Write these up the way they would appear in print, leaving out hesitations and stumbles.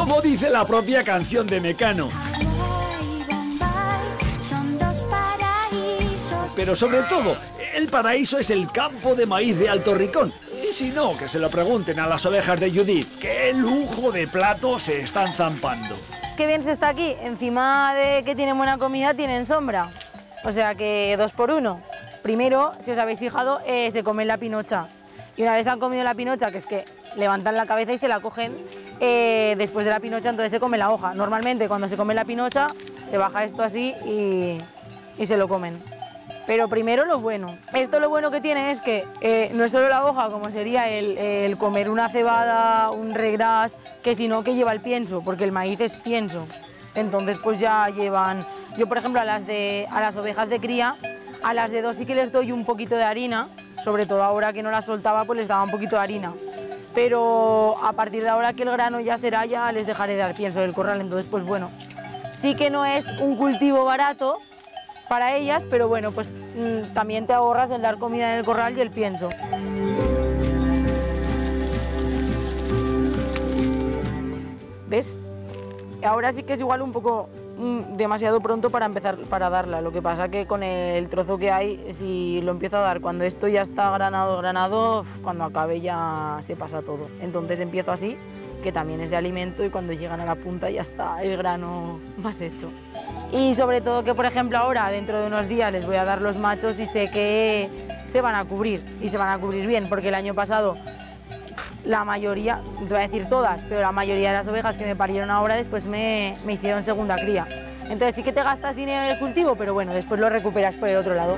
como dice la propia canción de Mecano. Pero sobre todo, el paraíso es el campo de maíz de Alto Ricón. Y si no, que se lo pregunten a las ovejas de Judith. ¡Qué lujo de plato se están zampando! Qué bien se está aquí. Encima de que tienen buena comida, tienen sombra. O sea que 2 por 1. Primero, si os habéis fijado, se comen la pinocha. Y una vez han comido la pinocha, que es que levantan la cabeza y se la cogen, después de la pinocha entonces se come la hoja. Normalmente cuando se come la pinocha, se baja esto así y se lo comen. Pero primero lo bueno. Esto lo bueno que tiene es que no es solo la hoja, como sería el comer una cebada, un regras, que sino que lleva el pienso, porque el maíz es pienso. Entonces pues ya llevan... Yo por ejemplo a las ovejas de cría, a las de 2 sí que les doy un poquito de harina, sobre todo ahora que no las soltaba pues les daba un poquito de harina. Pero a partir de ahora que el grano ya será, ya les dejaré de dar pienso del corral, entonces pues bueno. Sí que no es un cultivo barato para ellas, pero bueno, pues también te ahorras el dar comida en el corral y el pienso. ¿Ves? Ahora sí que es igual un poco demasiado pronto para empezar para darla. Lo que pasa que con el trozo que hay, si lo empiezo a dar cuando esto ya está granado, cuando acabe ya se pasa todo. Entonces empiezo así, que también es de alimento, y cuando llegan a la punta ya está el grano más hecho. Y sobre todo que, por ejemplo, ahora, dentro de unos días, les voy a dar los machos y sé que se van a cubrir, y se van a cubrir bien, porque el año pasado la mayoría, no te voy a decir todas, pero la mayoría de las ovejas que me parieron ahora después me hicieron segunda cría. Entonces sí que te gastas dinero en el cultivo, pero bueno, después lo recuperas por el otro lado.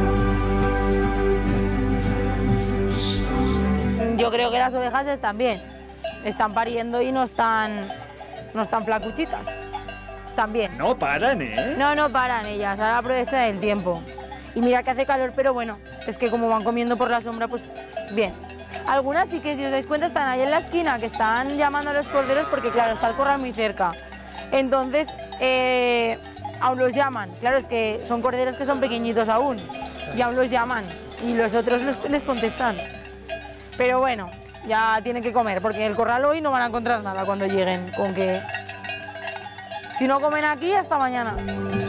Yo creo que las ovejas están bien, están pariendo y no están flacuchitas. Están bien. No paran, ¿eh? No paran ellas, ahora aprovechan el tiempo. Y mira que hace calor, pero bueno, es que como van comiendo por la sombra, pues bien. Algunas sí que, si os dais cuenta, están ahí en la esquina, que están llamando a los corderos porque, claro, está el corral muy cerca. Entonces, aún los llaman. Claro, es que son corderos que son pequeñitos aún, y aún los llaman, y los otros les contestan. Pero bueno, ya tienen que comer, porque en el corral hoy no van a encontrar nada cuando lleguen, con que... Si no comen aquí, hasta mañana.